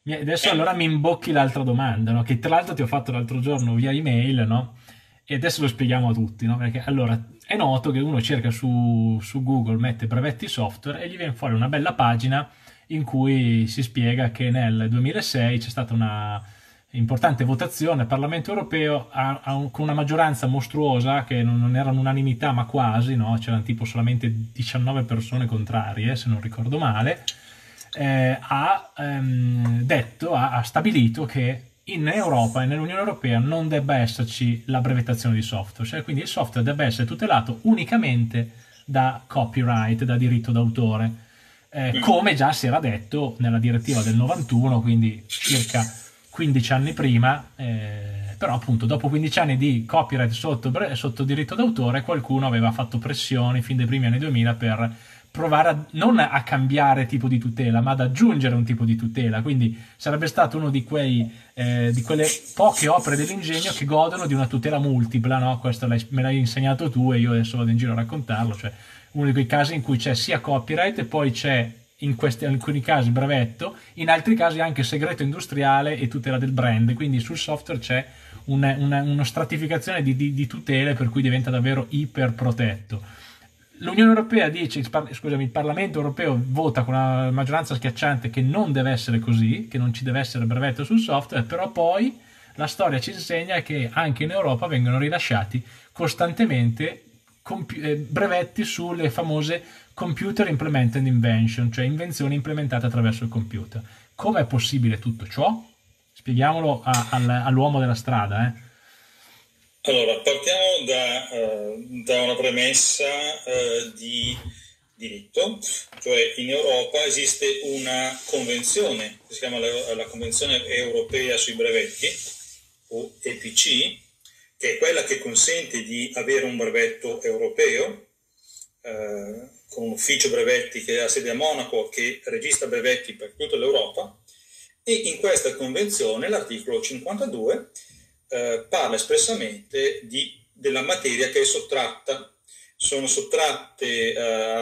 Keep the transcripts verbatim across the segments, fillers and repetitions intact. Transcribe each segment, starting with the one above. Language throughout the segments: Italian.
Mi- Adesso Eh, allora mi imbocchi l'altra domanda, no? Che tra l'altro ti ho fatto l'altro giorno via email, no? E adesso lo spieghiamo a tutti, no? Perché allora è noto che uno cerca su, su Google, mette brevetti software e gli viene fuori una bella pagina in cui si spiega che nel duemilasei c'è stata una importante votazione al Parlamento europeo a- a un- con una maggioranza mostruosa che non, non era un'unanimità ma quasi, no? C'erano tipo solamente diciannove persone contrarie, se non ricordo male, eh, ha ehm, detto, ha, ha stabilito che in Europa e nell'Unione Europea non debba esserci la brevettazione di software, cioè quindi il software debba essere tutelato unicamente da copyright, da diritto d'autore, eh, mm. come già si era detto nella direttiva del novantuno, quindi circa quindici anni prima, eh, però appunto dopo quindici anni di copyright sotto, sotto diritto d'autore qualcuno aveva fatto pressioni fin dai primi anni duemila per provare a, non a cambiare tipo di tutela, ma ad aggiungere un tipo di tutela. Quindi sarebbe stato uno di, quei, eh, di quelle poche opere dell'ingegno che godono di una tutela multipla, no? Questo l'hai- me l'hai insegnato tu e io adesso vado in giro a raccontarlo, cioè uno di quei casi in cui c'è sia copyright e poi c'è in, questi, in alcuni casi brevetto, in altri casi anche segreto industriale e tutela del brand, quindi sul software c'è una, una, una stratificazione di, di, di tutele per cui diventa davvero iper protetto. L'Unione Europea dice, scusami, il Parlamento Europeo vota con una maggioranza schiacciante che non deve essere così, che non ci deve essere brevetto sul software, però poi la storia ci insegna che anche in Europa vengono rilasciati costantemente compi- eh, brevetti sulle famose computer implemented invention, cioè invenzioni implementate attraverso il computer. Com'è possibile tutto ciò? Spieghiamolo a- al- all'uomo della strada, eh. Allora, partiamo da, eh, da una premessa eh, di diritto, cioè in Europa esiste una convenzione, che si chiama la, la Convenzione Europea sui brevetti, o E P C, che è quella che consente di avere un brevetto europeo, eh, con un ufficio brevetti che ha sede a Monaco, che registra brevetti per tutta l'Europa, e in questa convenzione l'articolo cinquantadue eh, parla espressamente di, della materia che è sottratta. Sono sottratte eh,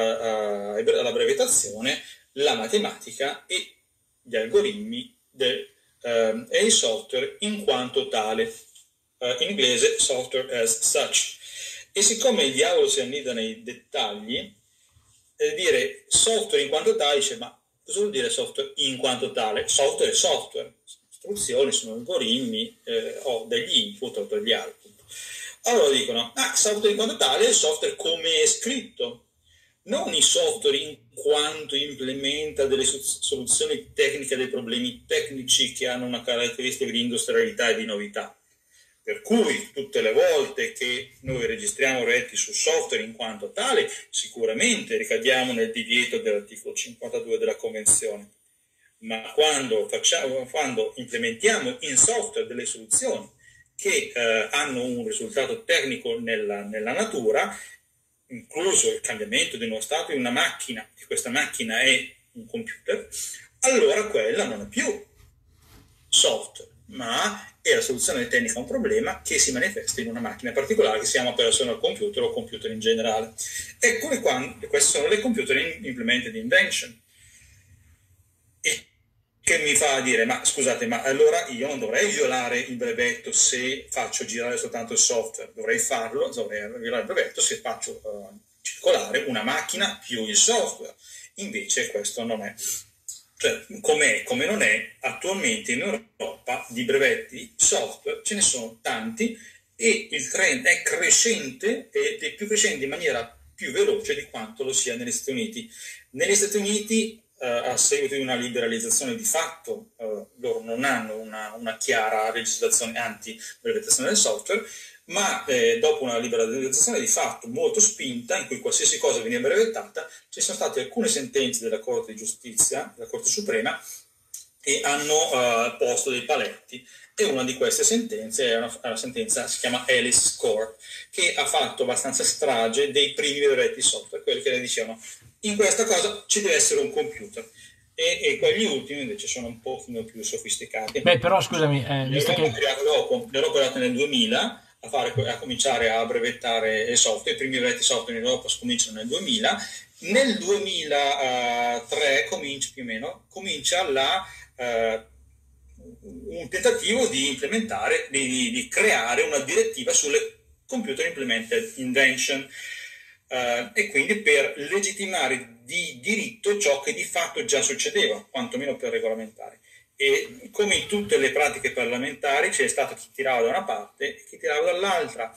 a- alla brevettazione la matematica e gli algoritmi del, eh, e il software in quanto tale, eh, in inglese software as such. E siccome il diavolo si annida nei dettagli, eh, dire software in quanto tale, dice ma cosa vuol dire software in quanto tale? Software è software, istruzioni sono algoritmi, eh, ho degli input o degli output. Allora dicono, ah, software in quanto tale è il software come è scritto, non il software in quanto implementa delle soluzioni tecniche dei problemi tecnici che hanno una caratteristica di industrialità e di novità. Per cui tutte le volte che noi registriamo reti su software in quanto tale, sicuramente ricadiamo nel divieto dell'articolo cinquantadue della Convenzione. Ma quando, facciamo, quando implementiamo in software delle soluzioni che eh, hanno un risultato tecnico nella, nella natura, incluso il cambiamento di uno stato di una macchina, e questa macchina è un computer, allora quella non è più software, ma è la soluzione tecnica a un problema che si manifesta in una macchina particolare che si chiama personal computer o computer in generale. Eccole qua, queste sono le computer implemented invention. E che mi fa dire, ma scusate, ma allora io non dovrei violare il brevetto se faccio girare soltanto il software, dovrei farlo, dovrei violare il brevetto se faccio uh, circolare una macchina più il software. Invece questo non è. Cioè, com'è, come non è, attualmente in Europa di brevetti software ce ne sono tanti e il trend è crescente ed è più crescente in maniera più veloce di quanto lo sia negli Stati Uniti. Negli Stati Uniti, eh, a seguito di una liberalizzazione di fatto, eh, loro non hanno una, una chiara legislazione anti-brevettazione del software, ma eh, dopo una liberalizzazione di fatto molto spinta, in cui qualsiasi cosa veniva brevettata, ci sono state alcune sentenze della Corte di Giustizia, della Corte Suprema, che hanno uh, posto dei paletti. E una di queste sentenze è una, una sentenza, si chiama Alice Court, che ha fatto abbastanza strage dei primi brevetti software, quelli che le dicevano in questa cosa ci deve essere un computer. E, e quelli ultimi invece sono un pochino più sofisticati. Beh, però scusami, eh, visto L'Europa è che arrivata dopo, l'Europa è arrivata nel duemila a, fare, a cominciare a brevettare il software, i primi brevetti software in Europa cominciano nel duemila, nel duemilatré comincia più o meno, comincia la, eh, un tentativo di implementare, di, di creare una direttiva sulle Computer Implemented Invention, uh, e quindi per legittimare di diritto ciò che di fatto già succedeva, quantomeno per regolamentare. E come in tutte le pratiche parlamentari c'è stato chi tirava da una parte e chi tirava dall'altra.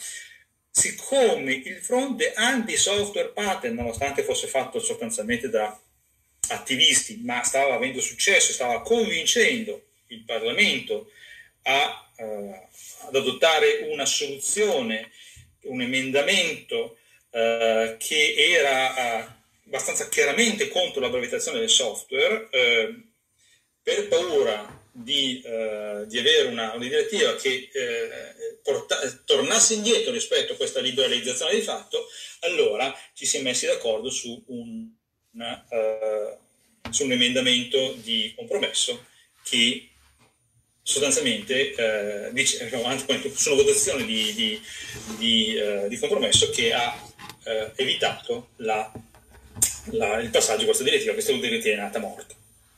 Siccome il fronte anti-software patent, nonostante fosse fatto sostanzialmente da attivisti, ma stava avendo successo, stava convincendo il Parlamento a, uh, ad adottare una soluzione, un emendamento uh, che era uh, abbastanza chiaramente contro la brevettazione del software, uh, per paura di, uh, di avere una, una direttiva che uh, porta, tornasse indietro rispetto a questa liberalizzazione di fatto, allora ci si è messi d'accordo su un, una, uh, su un emendamento di compromesso che sostanzialmente eh, dice, anzi, su una votazione di, di, di, uh, di compromesso che ha uh, evitato la, la, il passaggio di questa direttiva. Questa direttiva è nata morta.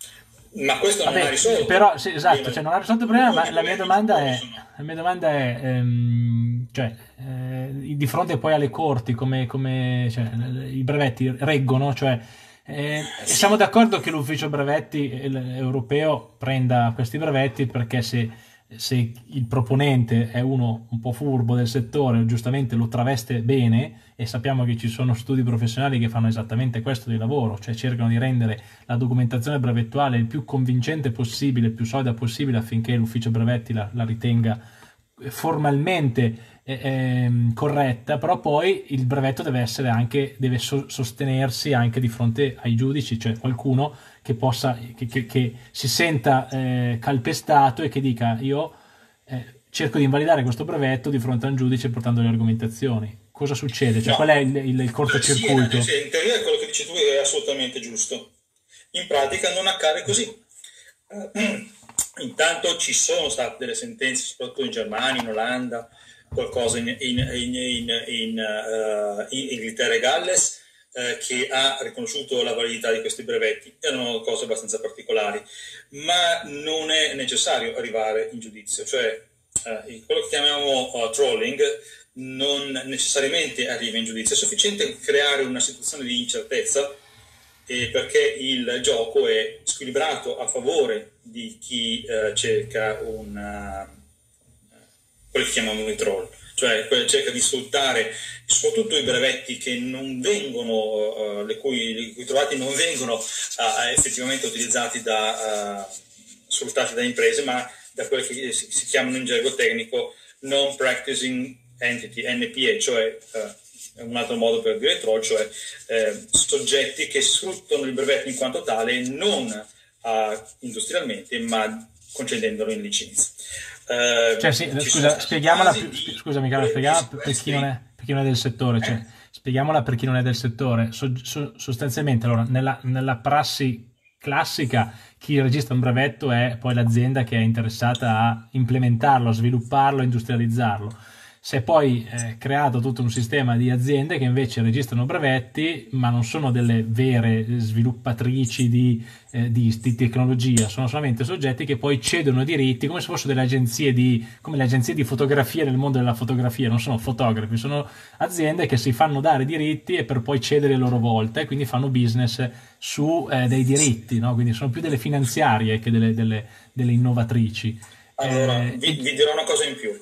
Ma questo non Vabbè, ha risolto. però, sì, esatto, cioè non ha risolto il problema, ma la mia domanda è, la mia domanda è ehm, cioè, eh, di fronte poi alle corti, come, come cioè, i brevetti reggono, cioè, eh, siamo d'accordo che l'ufficio brevetti europeo prenda questi brevetti perché se, se il proponente è uno un po' furbo del settore, giustamente lo traveste bene, e sappiamo che ci sono studi professionali che fanno esattamente questo di lavoro, cioè cercano di rendere la documentazione brevettuale il più convincente possibile, il più solida possibile affinché l'ufficio brevetti la, la ritenga formalmente eh, eh, corretta, però poi il brevetto deve essere anche, deve so- sostenersi anche di fronte ai giudici, cioè qualcuno che possa, che, che, che si senta eh, calpestato e che dica io eh, cerco di invalidare questo brevetto di fronte a un giudice portando le argomentazioni. Cosa succede? Cioè, No. qual è il, il, il cortocircuito? Sì, in teoria quello che dici tu è assolutamente giusto. In pratica non accade così. Intanto ci sono state delle sentenze, soprattutto in Germania, in Olanda, qualcosa in, in, in, in, in, uh, in Inghilterra e Galles, uh, che ha riconosciuto la validità di questi brevetti. Erano cose abbastanza particolari, ma non è necessario arrivare in giudizio. Cioè, uh, quello che chiamiamo uh, trolling non necessariamente arriva in giudizio. È sufficiente creare una situazione di incertezza, eh, perché il gioco è squilibrato a favore di chi eh, cerca una, quello che chiamiamo i troll, cioè cerca di sfruttare soprattutto i brevetti che non vengono, uh, le cui, le cui trovati non vengono uh, effettivamente utilizzati da uh, sfruttati da imprese, ma da quelli che si, si chiamano in gergo tecnico non practicing entity, N P A, cioè uh, un altro modo per dire troll, cioè eh, soggetti che sfruttano il brevetto in quanto tale non uh, industrialmente, ma concedendolo in licenza. Uh, cioè, sì, scusa, spieghiamola più, di... scusami, cara, spieghiamola per chi non è, per chi non è del settore, cioè, eh? spieghiamola per chi non è del settore. So, so, sostanzialmente, allora, nella, nella prassi classica, chi registra un brevetto è poi l'azienda che è interessata a implementarlo, a svilupparlo, a industrializzarlo. Si è poi eh, creato tutto un sistema di aziende che invece registrano brevetti, ma non sono delle vere sviluppatrici di, eh, di, di tecnologia, sono solamente soggetti che poi cedono diritti, come se fossero delle agenzie di, come le agenzie di fotografia nel mondo della fotografia, non sono fotografi, sono aziende che si fanno dare diritti e per poi cedere a loro volta, e quindi fanno business su eh, dei diritti, no? Quindi sono più delle finanziarie che delle, delle, delle innovatrici. Allora, Eh, vi, vi dirò una cosa in più.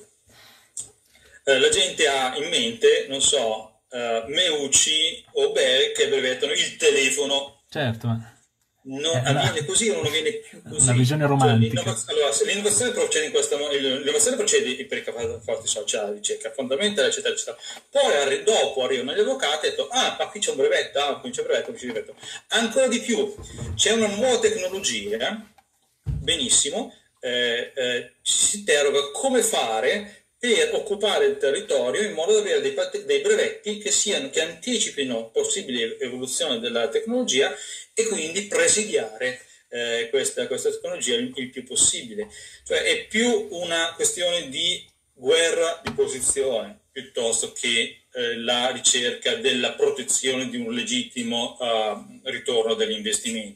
Uh, la gente ha in mente, non so, uh, Meucci o Bell che brevettano il telefono. Certo, ma non avviene una, così o non avviene più così. Una visione romantica. Cioè, l'innovaz- allora, se l'innovazione procede in questa l'innovazione procede per i forti sociali, ricerca fondamentale, eccetera, eccetera. Poi arri- dopo arrivano gli avvocati e hanno detto: ah, ma qui c'è un brevetto, ah, qui c'è un brevetto, qui c'è un brevetto. Ancora di più, c'è una nuova tecnologia, benissimo, eh, eh, ci si interroga come fare per occupare il territorio in modo da avere dei, dei brevetti che siano, che anticipino possibili evoluzioni della tecnologia e quindi presidiare eh, questa, questa tecnologia il, il più possibile. Cioè è più una questione di guerra di posizione piuttosto che eh, la ricerca della protezione di un legittimo uh, ritorno dell'investimento.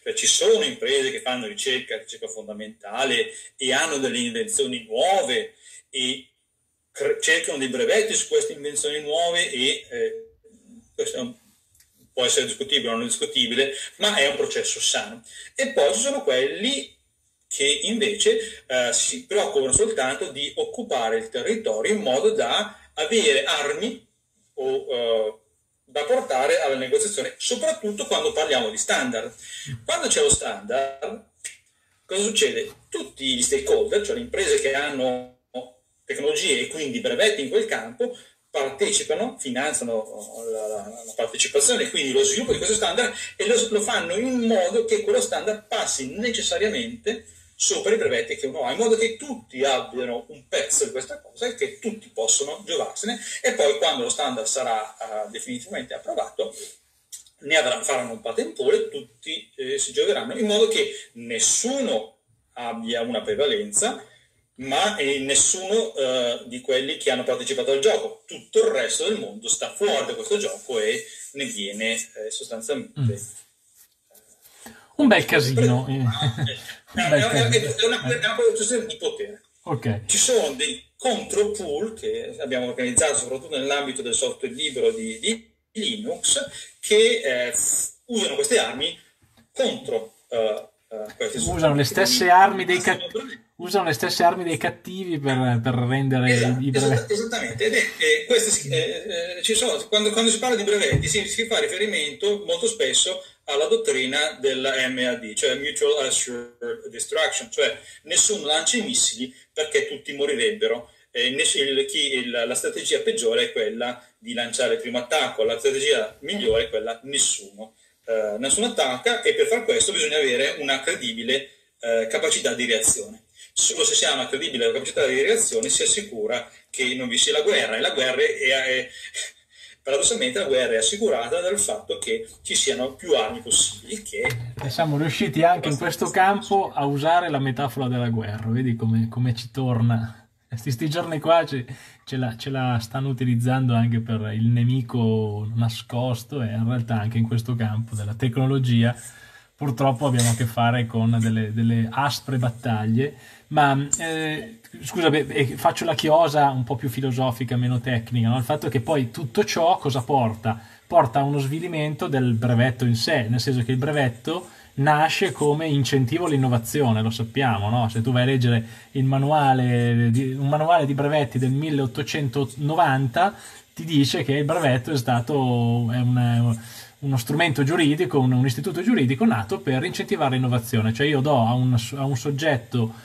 Cioè, ci sono imprese che fanno ricerca, ricerca fondamentale e hanno delle invenzioni nuove e cercano dei brevetti su queste invenzioni nuove e eh, questo è un, può essere discutibile o non discutibile, ma è un processo sano. E poi ci sono quelli che invece eh, si preoccupano soltanto di occupare il territorio in modo da avere armi o eh, da portare alla negoziazione, soprattutto quando parliamo di standard. Quando c'è lo standard, cosa succede? Tutti gli stakeholder, cioè le imprese che hanno tecnologie e quindi brevetti in quel campo, partecipano, finanziano la, la, la partecipazione, quindi lo sviluppo di questo standard, e lo, lo fanno in modo che quello standard passi necessariamente sopra i brevetti che uno ha, in modo che tutti abbiano un pezzo di questa cosa e che tutti possono giovarsene, e poi quando lo standard sarà uh, definitivamente approvato ne avrà, faranno un patent pool e tutti eh, si gioveranno, in modo che nessuno abbia una prevalenza, ma eh, nessuno eh, di quelli che hanno partecipato al gioco. Tutto il resto del mondo sta fuori da questo gioco e ne viene eh, sostanzialmente mm. eh, un bel casino. Eh, un bel è, casino. È, è una, è una posizione di potere. Okay. Ci sono dei contropool che abbiamo organizzato soprattutto nell'ambito del software libero di, di Linux, che eh, usano queste armi contro uh, usano le stesse armi dei cattivi usano le stesse armi dei cattivi per, per rendere esatto, i brevetti. Esattamente, ed è, eh, queste, eh, ci sono, quando, quando si parla di brevetti si, si fa riferimento molto spesso alla dottrina della M A D, cioè Mutual Assured Destruction, cioè nessuno lancia i missili perché tutti morirebbero. Eh, il, chi, il, la strategia peggiore è quella di lanciare il primo attacco, la strategia migliore è quella nessuno. Uh, nessuno attacca, e per far questo bisogna avere una credibile uh, capacità di reazione. Solo se si ha una credibile capacità di reazione si assicura che non vi sia la guerra, e la guerra è, è paradossalmente la guerra è assicurata dal fatto che ci siano più armi possibili. Che e siamo riusciti anche in questo campo a usare la metafora della guerra, vedi come, come ci torna. Questi giorni qua ce, ce, la, ce la stanno utilizzando anche per il nemico nascosto, e in realtà anche in questo campo della tecnologia purtroppo abbiamo a che fare con delle, delle aspre battaglie. Ma eh, scusa, beh, faccio la chiosa un po' più filosofica, meno tecnica, no? Il fatto è che poi tutto ciò cosa porta? Porta a uno svilimento del brevetto in sé, nel senso che il brevetto nasce come incentivo all'innovazione, lo sappiamo, no? Se tu vai a leggere il manuale di, un manuale di brevetti del milleottocentonovanta, ti dice che il brevetto è stato è un, uno strumento giuridico, un, un istituto giuridico nato per incentivare l'innovazione. Cioè io do a un, a un soggetto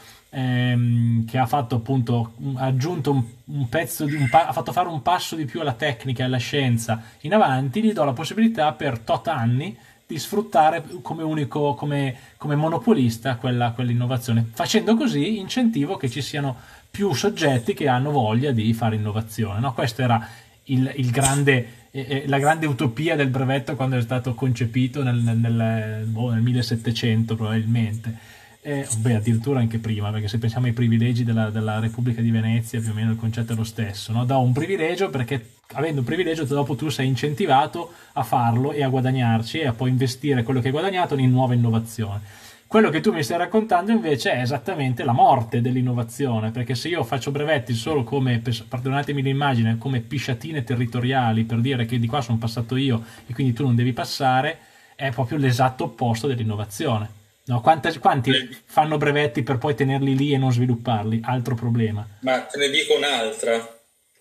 ehm, che ha fatto appunto ha aggiunto un, un pezzo di un pa- ha fatto fare un passo di più alla tecnica e alla scienza in avanti, gli do la possibilità per tot anni di sfruttare come unico, come, come monopolista quella, quell'innovazione. Facendo così incentivo che ci siano più soggetti che hanno voglia di fare innovazione, no? Questo era il, il grande, eh, la grande utopia del brevetto quando è stato concepito nel, nel, nel, boh, nel millesettecento probabilmente. Eh, beh, addirittura anche prima, perché se pensiamo ai privilegi della, della Repubblica di Venezia, più o meno il concetto è lo stesso, no? Da un privilegio perché avendo un privilegio dopo tu sei incentivato a farlo e a guadagnarci e a poi investire quello che hai guadagnato in nuova innovazione. Quello che tu mi stai raccontando invece è esattamente la morte dell'innovazione, perché se io faccio brevetti solo come, perdonatemi l'immagine, come pisciatine territoriali per dire che di qua sono passato io e quindi tu non devi passare, è proprio l'esatto opposto dell'innovazione. No, quanti, quanti fanno brevetti per poi tenerli lì e non svilupparli? Altro problema. Ma te ne dico un'altra.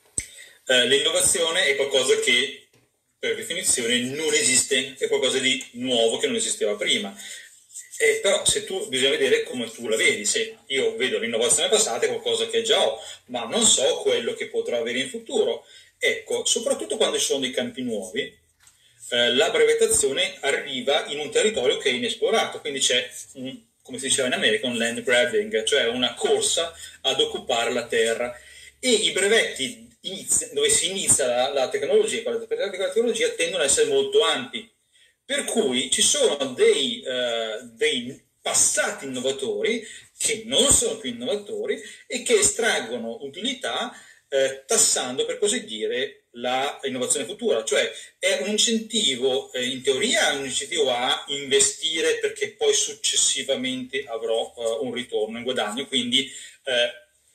Uh, l'innovazione è qualcosa che per definizione non esiste, è qualcosa di nuovo che non esisteva prima. Eh, però se tu bisogna vedere come tu la vedi. Se io vedo l'innovazione passata è qualcosa che già ho, ma non so quello che potrò avere in futuro. Ecco, soprattutto quando ci sono dei campi nuovi, eh, la brevettazione arriva in un territorio che è inesplorato, quindi c'è un, come si diceva in America, un land grabbing, cioè una corsa ad occupare la terra, e i brevetti Inizia, dove si inizia la, la tecnologia, con la tecnologia tendono ad essere molto ampi, per cui ci sono dei, uh, dei passati innovatori che non sono più innovatori e che estraggono utilità eh, tassando, per così dire, l'innovazione futura, cioè è un incentivo, eh, in teoria è un incentivo a investire perché poi successivamente avrò uh, un ritorno in guadagno, quindi eh,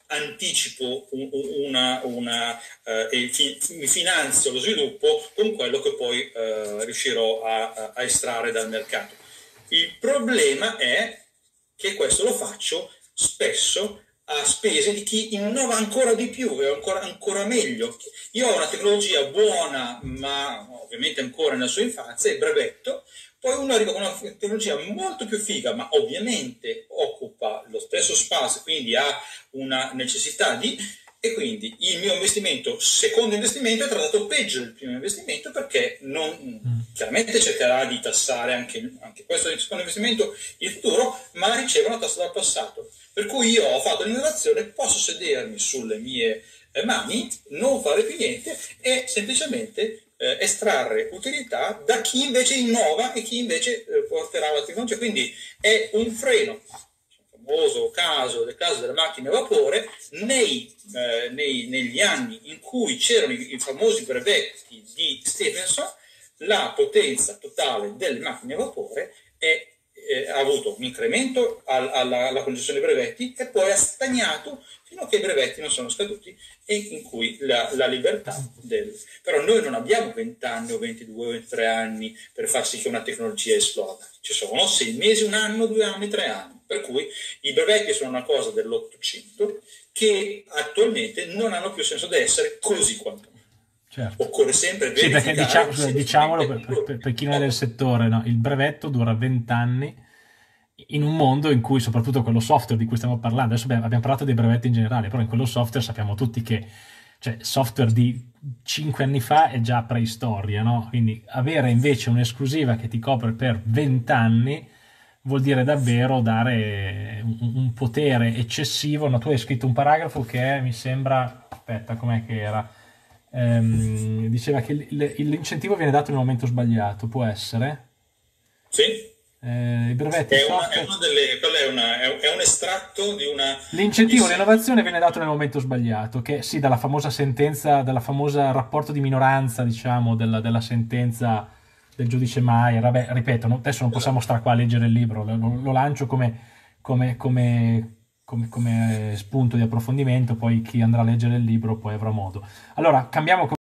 anticipo un, una, una uh, e fi, mi finanzio lo sviluppo con quello che poi uh, riuscirò a, a estrarre dal mercato. Il problema è che questo lo faccio spesso a spese di chi innova ancora di più e ancora, ancora meglio. Io ho una tecnologia buona, ma ovviamente ancora nella sua infanzia, il brevetto, poi uno arriva con una tecnologia molto più figa, ma ovviamente occupa lo stesso spazio, quindi ha una necessità di... E quindi il mio investimento, secondo investimento, è trattato peggio del primo investimento perché non, chiaramente cercherà di tassare anche, anche questo secondo investimento il futuro, ma riceve una tassa dal passato. Per cui io ho fatto l'innovazione, posso sedermi sulle mie eh, mani, non fare più niente e semplicemente eh, estrarre utilità da chi invece innova e chi invece eh, porterà la tecnologia. Quindi è un freno. Famoso caso del caso delle macchine a vapore, nei, eh, nei, negli anni in cui c'erano i, i famosi brevetti di Stephenson, la potenza totale delle macchine a vapore è, eh, ha avuto un incremento al, alla, alla concessione dei brevetti e poi ha stagnato fino a che i brevetti non sono scaduti e in cui la, la libertà del... Però noi non abbiamo venti anni o ventidue o ventitré anni per far sì che una tecnologia esploda. Ci sono sei mesi, un anno, due anni, tre anni. Per cui i brevetti sono una cosa dell'Ottocento che attualmente non hanno più senso di essere così quanto. Certo. Occorre sempre sì, verificare... perché diciamo, diciamolo per, per, per chi non è del settore, no? Il brevetto dura venti anni in un mondo in cui soprattutto quello software di cui stiamo parlando, adesso abbiamo parlato dei brevetti in generale, però in quello software sappiamo tutti che cioè, software di cinque anni fa è già preistoria, no? Quindi avere invece un'esclusiva che ti copre per venti anni vuol dire davvero dare un, un potere eccessivo. No, tu hai scritto un paragrafo che è, mi sembra, aspetta, com'è che era? Ehm, diceva che l'incentivo viene dato nel momento sbagliato, può essere? Sì. Eh, I brevetti È, una, software... è, una delle, è, una, è un estratto di una... L'incentivo all'innovazione viene dato nel momento sbagliato, che sì, dalla famosa sentenza, dalla famosa rapporto di minoranza, diciamo, della, della sentenza del giudice Maier. Vabbè, ripeto, no, adesso non possiamo stare qua a leggere il libro, lo, lo lancio come, come, come, come, come spunto di approfondimento, poi chi andrà a leggere il libro poi avrà modo. Allora, cambiamo